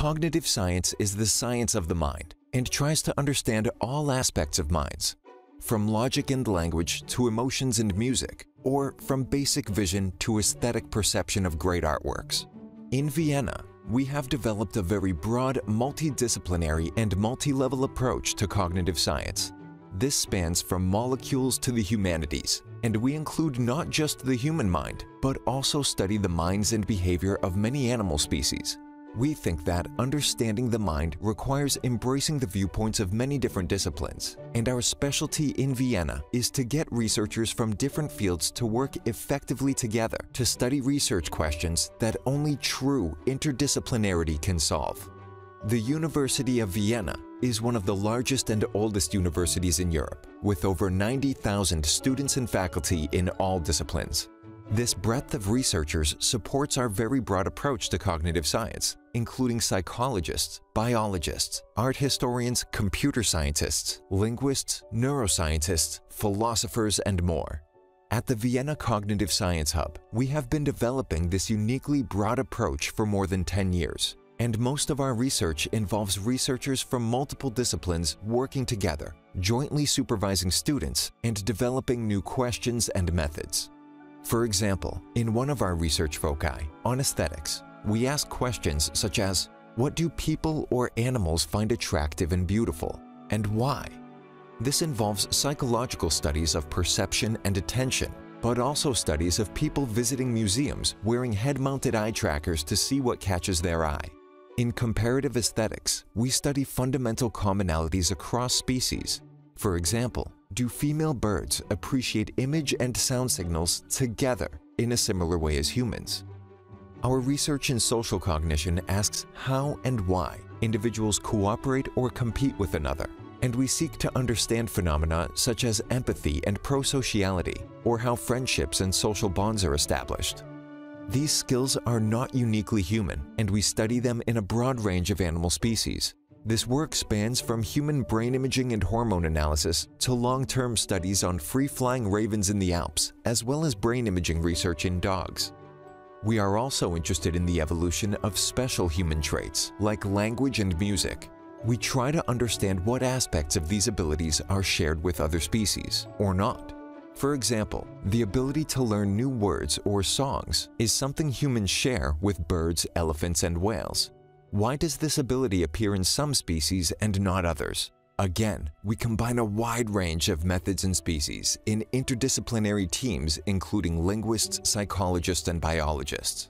Cognitive science is the science of the mind and tries to understand all aspects of minds, from logic and language to emotions and music, or from basic vision to aesthetic perception of great artworks. In Vienna, we have developed a very broad, multidisciplinary and multi-level approach to cognitive science. This spans from molecules to the humanities, and we include not just the human mind, but also study the minds and behavior of many animal species. We think that understanding the mind requires embracing the viewpoints of many different disciplines, and our specialty in Vienna is to get researchers from different fields to work effectively together to study research questions that only true interdisciplinarity can solve. The University of Vienna is one of the largest and oldest universities in Europe, with over 90,000 students and faculty in all disciplines. This breadth of researchers supports our very broad approach to cognitive science, including psychologists, biologists, art historians, computer scientists, linguists, neuroscientists, philosophers, and more. At the Vienna CogSciHub, we have been developing this uniquely broad approach for more than 10 years, and most of our research involves researchers from multiple disciplines working together, jointly supervising students, and developing new questions and methods. For example, in one of our research foci, on aesthetics, we ask questions such as, what do people or animals find attractive and beautiful, and why? This involves psychological studies of perception and attention, but also studies of people visiting museums wearing head-mounted eye trackers to see what catches their eye. In comparative aesthetics, we study fundamental commonalities across species. For example, do female birds appreciate image and sound signals together in a similar way as humans? Our research in social cognition asks how and why individuals cooperate or compete with another, and we seek to understand phenomena such as empathy and prosociality, or how friendships and social bonds are established. These skills are not uniquely human, and we study them in a broad range of animal species. This work spans from human brain imaging and hormone analysis to long-term studies on free-flying ravens in the Alps, as well as brain imaging research in dogs. We are also interested in the evolution of special human traits, like language and music. We try to understand what aspects of these abilities are shared with other species, or not. For example, the ability to learn new words or songs is something humans share with birds, elephants, and whales. Why does this ability appear in some species and not others? Again, we combine a wide range of methods and species in interdisciplinary teams including linguists, psychologists, and biologists.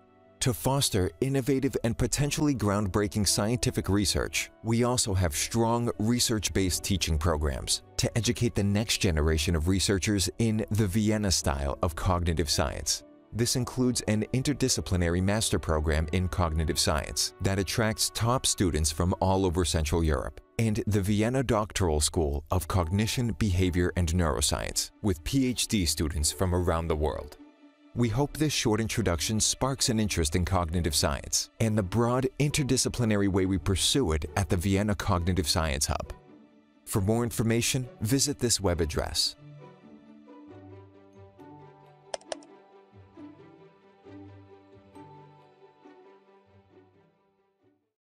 To foster innovative and potentially groundbreaking scientific research, we also have strong research-based teaching programs to educate the next generation of researchers in the Vienna style of cognitive science. This includes an interdisciplinary master program in cognitive science that attracts top students from all over Central Europe, and the Vienna Doctoral School of Cognition, Behavior, and Neuroscience, with PhD students from around the world. We hope this short introduction sparks an interest in cognitive science and the broad interdisciplinary way we pursue it at the Vienna CogSciHub. For more information, visit this web address.